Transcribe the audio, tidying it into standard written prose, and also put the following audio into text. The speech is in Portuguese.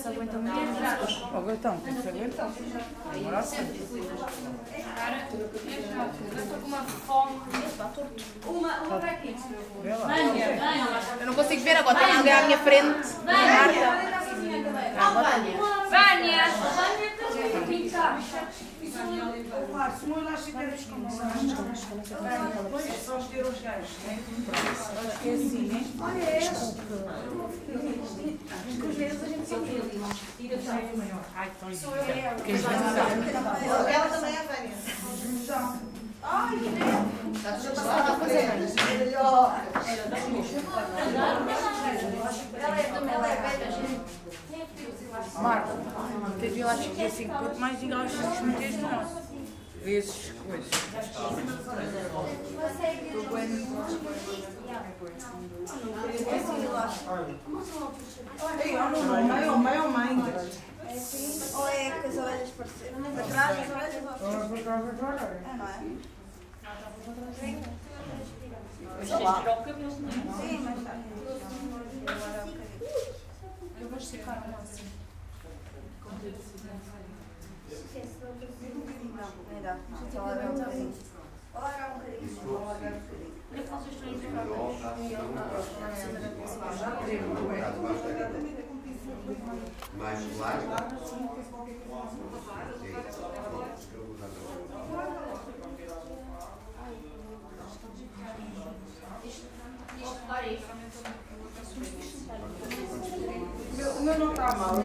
se aguenta muito. Logo então, tem que se aguentar. Demora sempre. Eu estou com uma fome. Está torto. Uma para aqui. Eu não consigo ver agora, tem alguém à minha frente. Marta. Vânia! Se não lá chegar as depois só os ter os gajos. Acho que é assim, né? Olha, é isso. Os dedos a gente sempre tira já é maior. Ai, tão lindo. Ela também é Vânia. Ai, que lindo. Ela é velha. Marta, tens eu acho que assim, quanto mais diga aos filhos meteres nós. Vezes coisas. Mãe ou mãe? É assim? Ou é que as orelhas pareceram? Atrás das orelhas ou não é? Mas tens de tirar o cabelo, não é? Sim, mas está. Eu vou esticar a nossa. Não, nem dá. Só largar um bocadinho. Vou largar um bocadinho. Vou largar um bocadinho. Olha que vocês estão indo Mais larga.